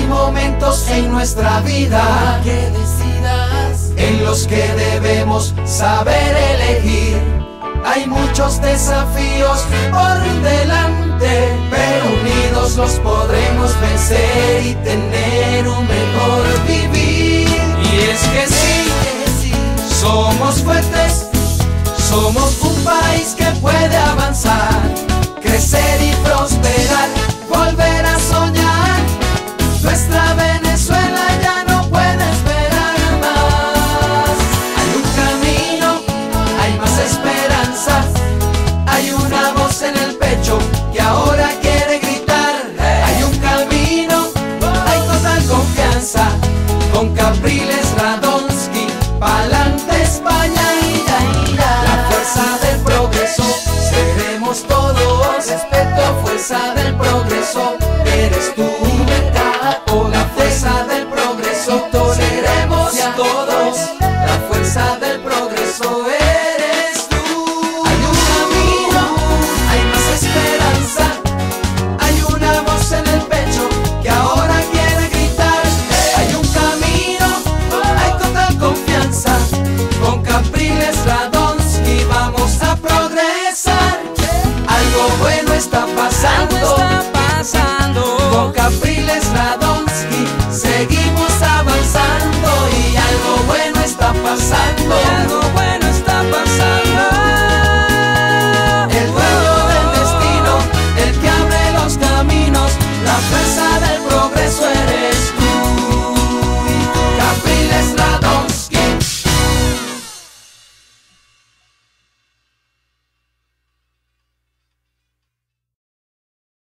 Hay momentos en nuestra vida que decidas, en los que debemos saber elegir. Hay muchos desafíos por delante, pero unidos los podremos vencer.